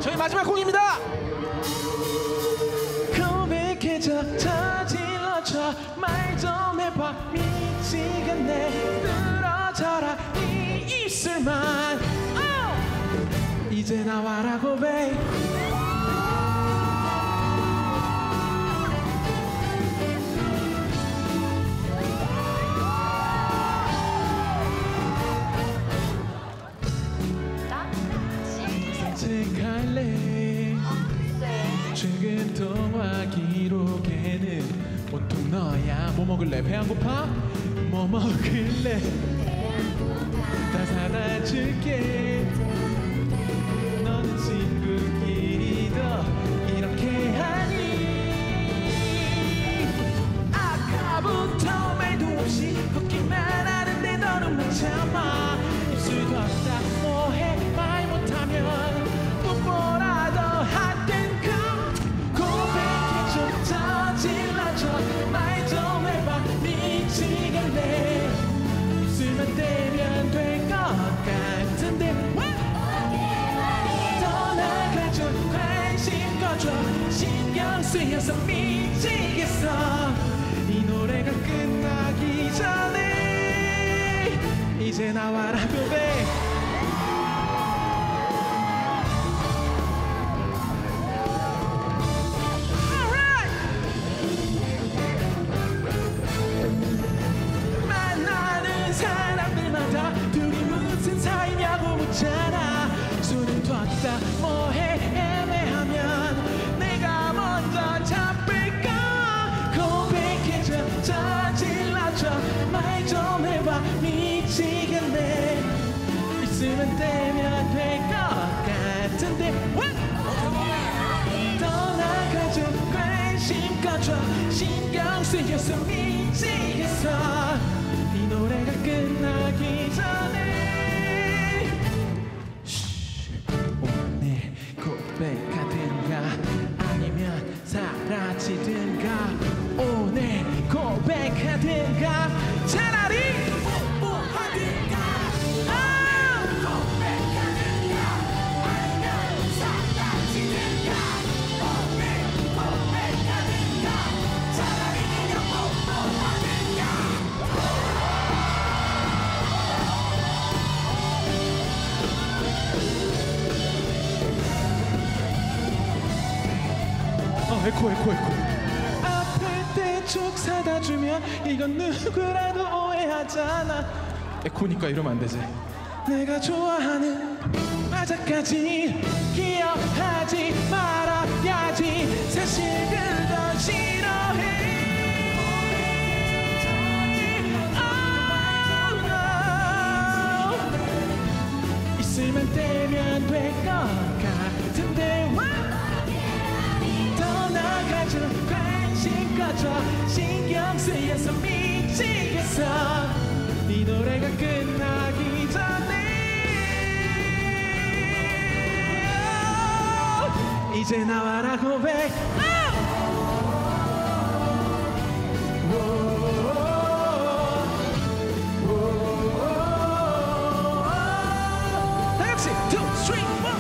저희 마지막 곡입니다. 고백해줘 저질러줘 말 좀 해봐 미치겠네 늘어져라 이 입술만 이제 나와라 고백 산책할래 최근 통화 기록에는 온통 너야. 뭐 먹을래? 배 안 고파? 뭐 먹을래? 다 사다 줄게. 넌 친구끼리도 이렇게 하니 아까부터 말도 없이 걷기만 하는데 너는 못 참아. 입술도 없다 뭐해 말 못하면 뽀뽀라도 하든가. 고백해줘 저질러줘 말 좀 해봐 미치겠네. 입술만 떼면 될 것 같은데 떠나가줘 관심 꺼줘 신경 쓰여서 미치겠어. 이 노래가 끝나기 전에 이제 나와라 고백. 사람들마다 둘이 무슨 사이냐고 묻잖아. 손을 뒀다 뭐해 애매하면 내가 먼저 잡을까. 고백해줘 저질러줘 말 좀 해봐 미치겠네. 있으면 떼면 될 것 같은데 떠나가줘 관심 꺼줘 신경 쓰여서 미치겠어. 이 노래가 끝나기 전에 오늘 고백하든가 아니면 사라지든가. 오늘 고백하든가 차라리 뽀뽀하든가. 고백하든가 아니면 사라지든가. 오늘 고백하든가 차라리 그냥 뽀뽀하든가. 에코 아플 때 쭉 사다 주면 이건 누구라도 오해하잖아. 에코니까 이러면 안 되지. 내가 좋아하는 맞아까지 기억하지 말아야지. 사실 그건 싫어해. oh, no. 있으면 떼면 될 것 같은데 떠나가줘 관심 꺼줘 신경 쓰여서 미치겠어. 이 노래가 끝나기 전에 이제 나와라 고백. 다 같이 2, 3, 4